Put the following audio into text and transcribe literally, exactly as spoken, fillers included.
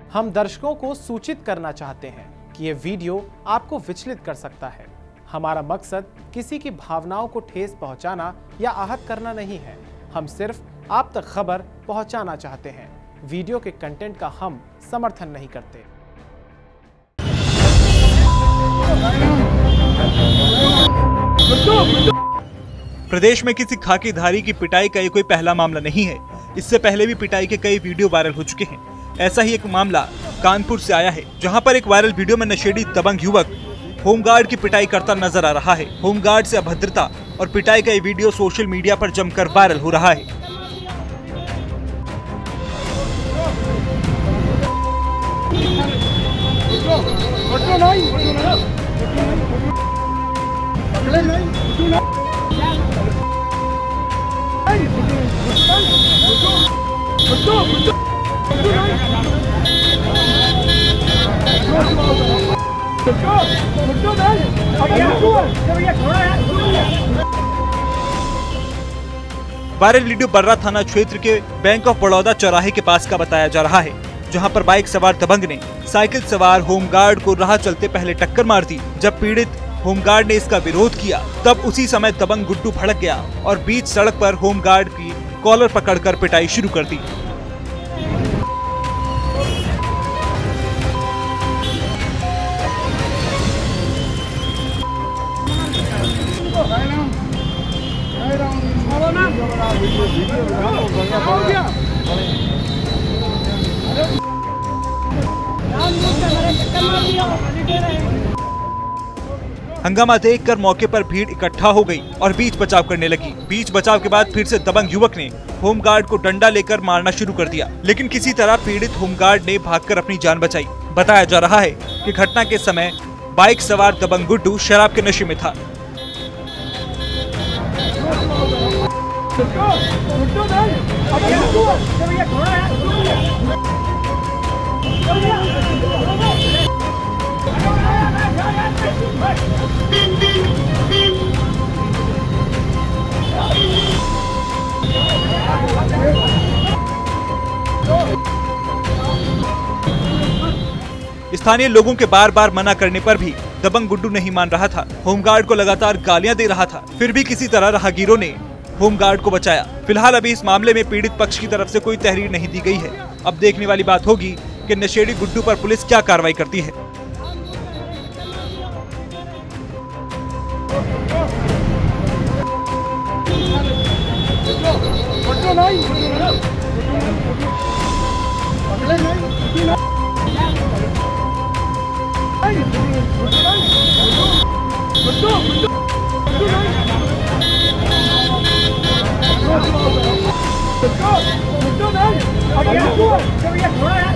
हम दर्शकों को सूचित करना चाहते हैं कि ये वीडियो आपको विचलित कर सकता है। हमारा मकसद किसी की भावनाओं को ठेस पहुंचाना या आहत करना नहीं है। हम सिर्फ आप तक खबर पहुंचाना चाहते हैं। वीडियो के कंटेंट का हम समर्थन नहीं करते। प्रदेश में किसी खाकीधारी की पिटाई का ये कोई पहला मामला नहीं है। इससे पहले भी पिटाई के कई वीडियो वायरल हो चुके हैं। ऐसा ही एक मामला कानपुर से आया है, जहां पर एक वायरल वीडियो में नशेड़ी दबंग युवक होमगार्ड की पिटाई करता नजर आ रहा है। होमगार्ड से अभद्रता और पिटाई का ये वीडियो सोशल मीडिया पर जमकर वायरल हो रहा है। वायरल वीडियो बर्रा थाना क्षेत्र के बैंक ऑफ बड़ौदा चौराहे के पास का बताया जा रहा है, जहां पर बाइक सवार दबंग ने साइकिल सवार होमगार्ड को राह चलते पहले टक्कर मार दी। जब पीड़ित होमगार्ड ने इसका विरोध किया, तब उसी समय दबंग गुड्डू भड़क गया और बीच सड़क पर होमगार्ड की कॉलर पकड़कर पिटाई शुरू कर दी। हंगामा देखकर मौके पर भीड़ इकट्ठा हो गई और बीच बचाव करने लगी। बीच बचाव के बाद फिर से दबंग युवक ने होमगार्ड को डंडा लेकर मारना शुरू कर दिया, लेकिन किसी तरह पीड़ित होमगार्ड ने भागकर अपनी जान बचाई। बताया जा रहा है कि घटना के समय बाइक सवार दबंग गुड्डू शराब के नशे में था। स्थानीय लोगों के बार बार मना करने पर भी दबंग गुड्डू नहीं मान रहा था। होमगार्ड को लगातार गालियां दे रहा था, फिर भी किसी तरह राहगीरों ने होमगार्ड को बचाया। फिलहाल अभी इस मामले में पीड़ित पक्ष की तरफ से कोई तहरीर नहीं दी गई है। अब देखने वाली बात होगी कि नशेड़ी गुड्डू पर पुलिस क्या कार्रवाई करती है। Let's go!